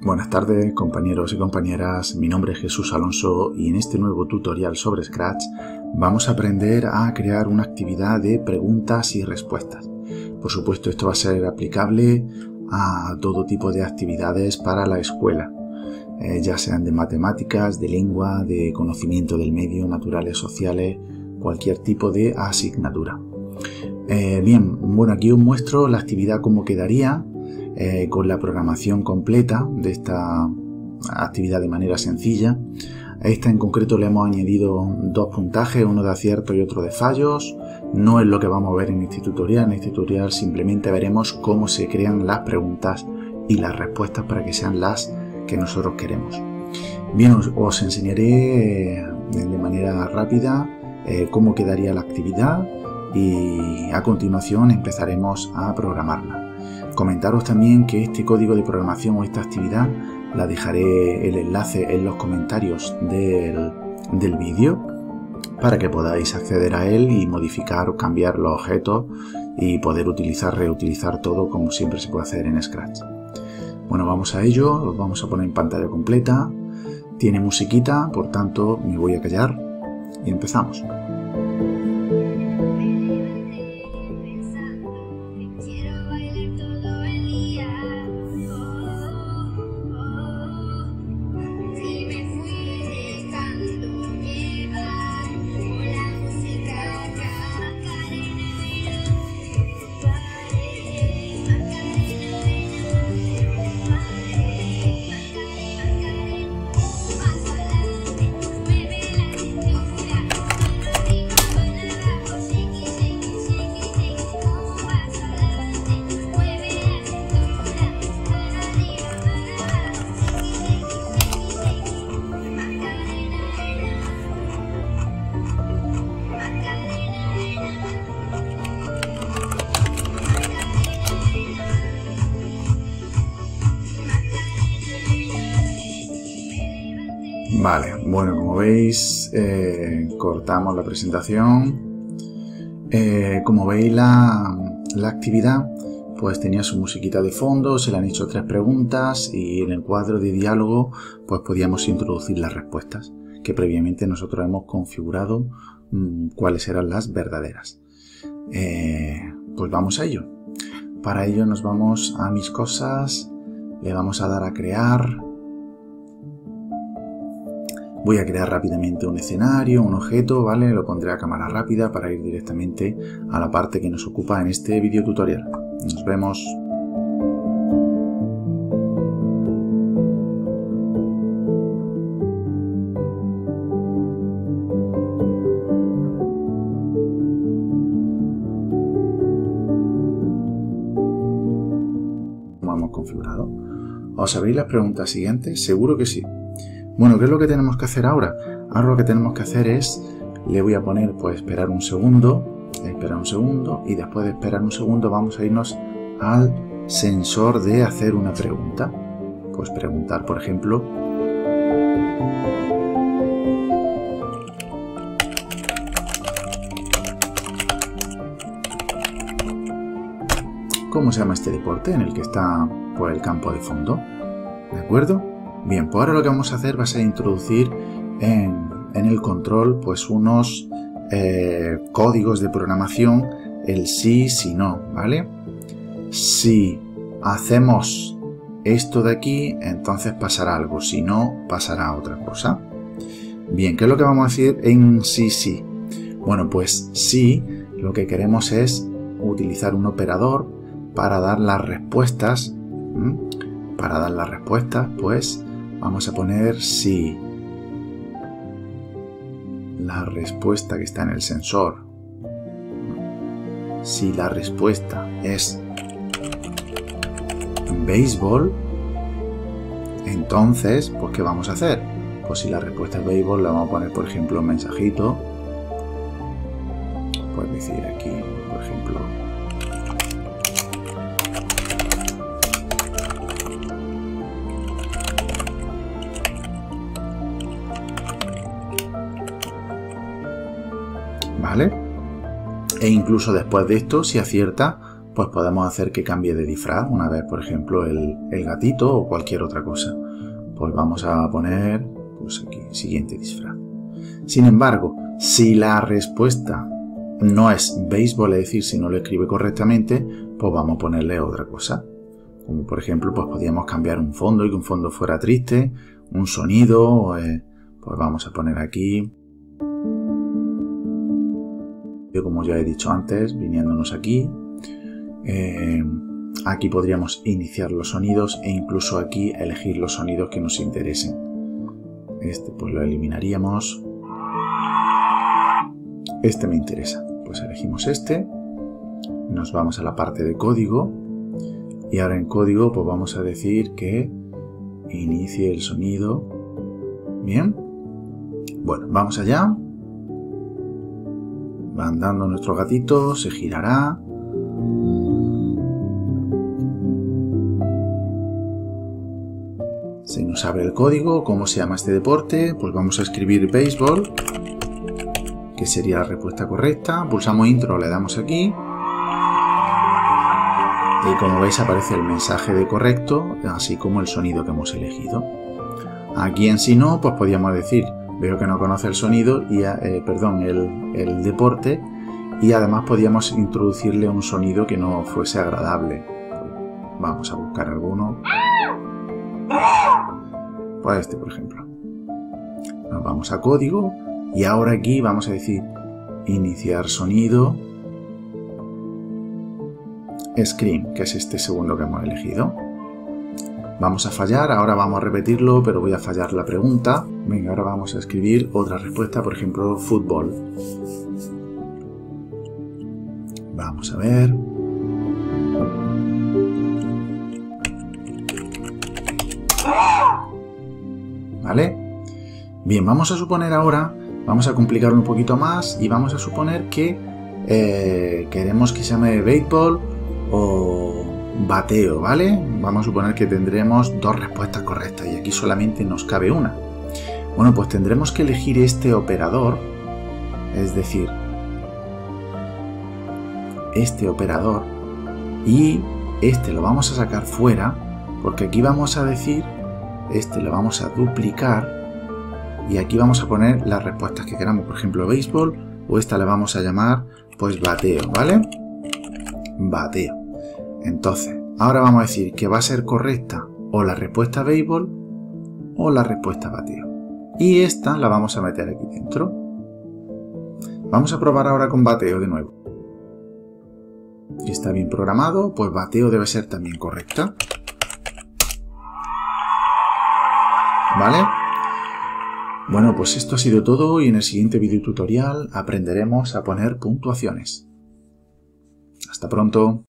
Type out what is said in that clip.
Buenas tardes compañeros y compañeras, mi nombre es Jesús Alonso y en este nuevo tutorial sobre Scratch vamos a aprender a crear una actividad de preguntas y respuestas. Por supuesto, esto va a ser aplicable a todo tipo de actividades para la escuela, ya sean de matemáticas, de lengua, de conocimiento del medio, naturales, sociales, cualquier tipo de asignatura. Aquí os muestro la actividad como quedaría con la programación completa de esta actividad de manera sencilla. A esta en concreto le hemos añadido dos puntajes, uno de acierto y otro de fallos. No es lo que vamos a ver en este tutorial. En este tutorial simplemente veremos cómo se crean las preguntas y las respuestas para que sean las que nosotros queremos. Bien, os enseñaré de manera rápida cómo quedaría la actividad y a continuación empezaremos a programarla. Comentaros también que este código de programación o esta actividad la dejaré el enlace en los comentarios del vídeo para que podáis acceder a él y modificar o cambiar los objetos y poder reutilizar todo como siempre se puede hacer en Scratch. Bueno, vamos a ello, lo vamos a poner en pantalla completa. Tiene musiquita, por tanto me voy a callar y empezamos. Vale, bueno, como veis, cortamos la presentación. Como veis, la actividad pues tenía su musiquita de fondo, se le han hecho 3 preguntas y en el cuadro de diálogo pues podíamos introducir las respuestas que previamente nosotros hemos configurado cuáles eran las verdaderas. Pues vamos a ello. Para ello nos vamos a mis cosas, le vamos a dar a crear. Voy a crear rápidamente un escenario, un objeto, ¿vale? Lo pondré a cámara rápida para ir directamente a la parte que nos ocupa en este video tutorial. Nos vemos. ¿Cómo hemos configurado? ¿Os sabéis las preguntas siguientes? Seguro que sí. Bueno, ¿qué es lo que tenemos que hacer ahora? Ahora lo que tenemos que hacer es, le voy a poner, pues esperar un segundo y después de esperar un segundo vamos a irnos al sensor de hacer una pregunta. Pues preguntar, por ejemplo, ¿cómo se llama este deporte en el que está por el campo de fondo? ¿De acuerdo? Bien, pues ahora lo que vamos a hacer va a ser introducir en el control pues unos códigos de programación, el sí, si no, ¿vale? Si hacemos esto de aquí, entonces pasará algo, si no, pasará otra cosa. Bien, ¿qué es lo que vamos a decir en sí, sí? Bueno, pues sí, lo que queremos es utilizar un operador para dar las respuestas. Para dar las respuestas, pues vamos a poner si la respuesta que está en el sensor, si la respuesta es béisbol, entonces, pues ¿qué vamos a hacer? Pues si la respuesta es béisbol, la vamos a poner, por ejemplo, un mensajito. Puedes decir aquí, por ejemplo, ¿vale? E incluso después de esto, si acierta, pues podemos hacer que cambie de disfraz una vez, por ejemplo, el gatito o cualquier otra cosa. Pues vamos a poner, pues aquí, siguiente disfraz. Sin embargo, si la respuesta no es béisbol, es decir, si no lo escribe correctamente, pues vamos a ponerle otra cosa. Como por ejemplo, pues podríamos cambiar un fondo y que un fondo fuera triste, un sonido, pues vamos a poner aquí, como ya he dicho antes, viniéndonos aquí. Aquí podríamos iniciar los sonidos e incluso aquí elegir los sonidos que nos interesen. Este pues lo eliminaríamos. Este me interesa, pues elegimos este. Nos vamos a la parte de código y ahora en código pues vamos a decir que inicie el sonido. Bien, bueno, vamos allá. Va andando nuestro gatito, se girará. Se nos abre el código. ¿Cómo se llama este deporte? Pues vamos a escribir béisbol, que sería la respuesta correcta. Pulsamos intro, le damos aquí. Y como veis aparece el mensaje de correcto, así como el sonido que hemos elegido. Aquí en si no, pues podríamos decir, veo que no conoce el sonido, y el deporte, y además podríamos introducirle un sonido que no fuese agradable. Vamos a buscar alguno. Pues este, por ejemplo. Nos vamos a código y ahora aquí vamos a decir iniciar sonido. Scream, que es este segundo que hemos elegido. Vamos a fallar, ahora vamos a repetirlo, pero voy a fallar la pregunta. Venga, ahora vamos a escribir otra respuesta, por ejemplo, fútbol. Vamos a ver. ¿Vale? Bien, vamos a suponer ahora, vamos a complicarlo un poquito más y vamos a suponer que queremos que se llame béisbol o bateo, ¿vale? Vamos a suponer que tendremos dos respuestas correctas y aquí solamente nos cabe una. Bueno, pues tendremos que elegir este operador, es decir, este operador, y este lo vamos a sacar fuera, porque aquí vamos a decir, este lo vamos a duplicar y aquí vamos a poner las respuestas que queramos, por ejemplo, béisbol, o esta le vamos a llamar, pues bateo, ¿vale? Bateo. Entonces, ahora vamos a decir que va a ser correcta o la respuesta béisbol o la respuesta bateo. Y esta la vamos a meter aquí dentro. Vamos a probar ahora con bateo de nuevo. Si está bien programado, pues bateo debe ser también correcta. ¿Vale? Bueno, pues esto ha sido todo y en el siguiente video tutorial aprenderemos a poner puntuaciones. Hasta pronto.